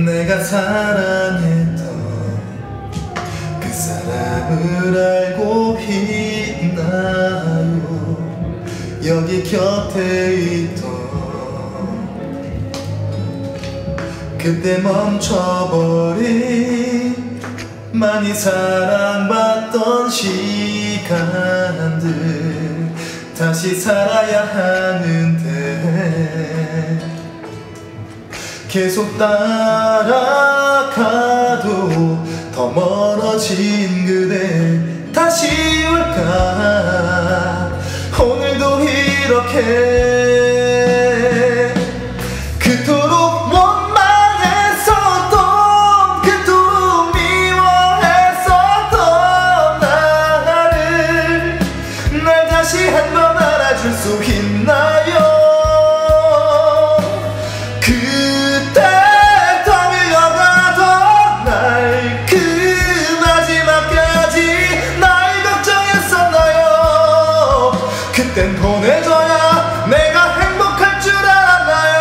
내가 사랑했던 그 사람을 알고 있나요? 여기 곁에 있던 그때 멈춰버린 많이 사랑받던 시간들 다시 살아야 하는데 계속 따라가도 더 멀어진 그대 다시 올까 오늘도 이렇게 그토록 원망했었던 그토록 미워했었던 나를 날 다시 한번 알아줄 수 있나요? 그땐 보내줘야 내가 행복할 줄 알았나요?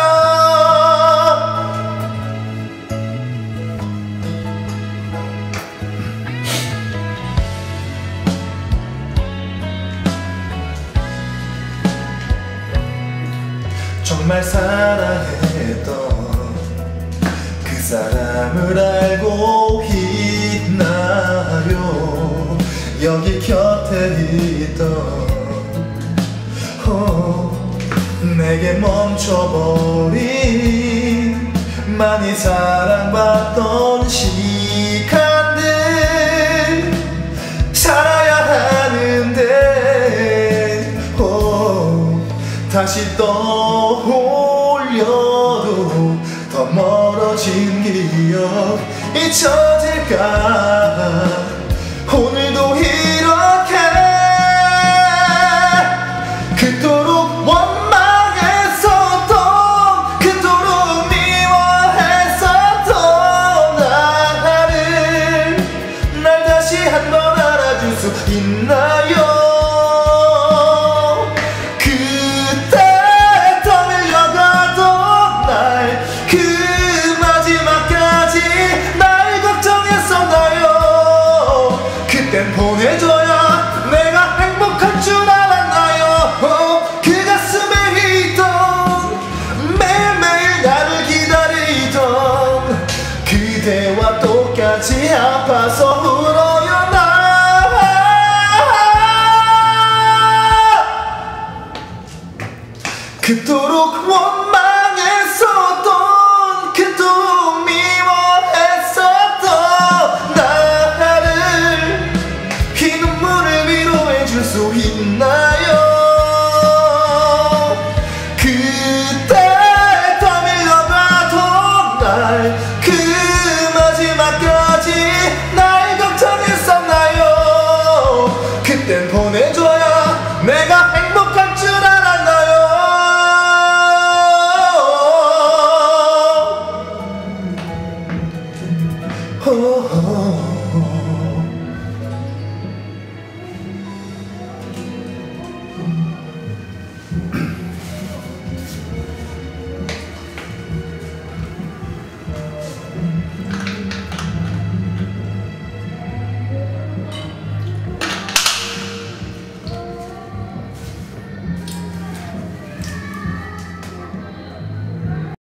정말 사랑했던 그 사람을 알고 있나요? 여기 곁에 있던 내게 멈춰버린 많이 사랑받던 시간들 살아야 하는데 다시 떠올려도 더 멀어진 기억 잊혀질까 오늘도 이렇게 그토록 원망했었던 그토록 미워했었던 나를 날 다시 한번 알아줄 수 있나?